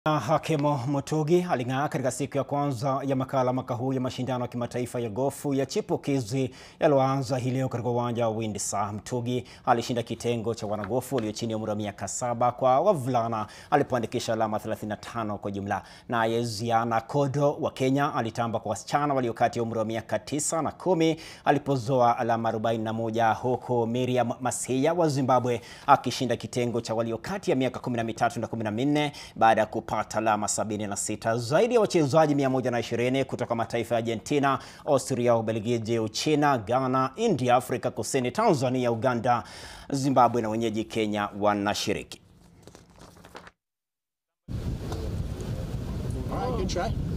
Hakim Mutugi aling'aa katika siku ya kwanza ya makala mwaka huu ya mashindano ya kimataifa ya gofu ya chipukizi yaloanza hii leo katika uwanja wa Windsor. Mutugi alishinda kitengo cha wanagofu walio chini ya umri wa miaka 7 kwa wavulana alipoandikisha alama 35 kwa jumla. Naye Ziana Kodo wa Kenya alitamba kwa wasichana walio kati ya umri wa miaka 9 na 10 alipozoa alama 41, huku Miriam Masia wa Zimbabwe akishinda kitengo cha walio kati ya miaka 13 na 14 baada ya kupata alama 76. Zaidi ya wachezaji 120 kutoka mataifa ya Argentina, Austria, Ubelgiji, Uchina, Ghana, India, Afrika Kusini, Tanzania, Uganda, Zimbabwe na wenyeji Kenya wanashiriki. All right, good try.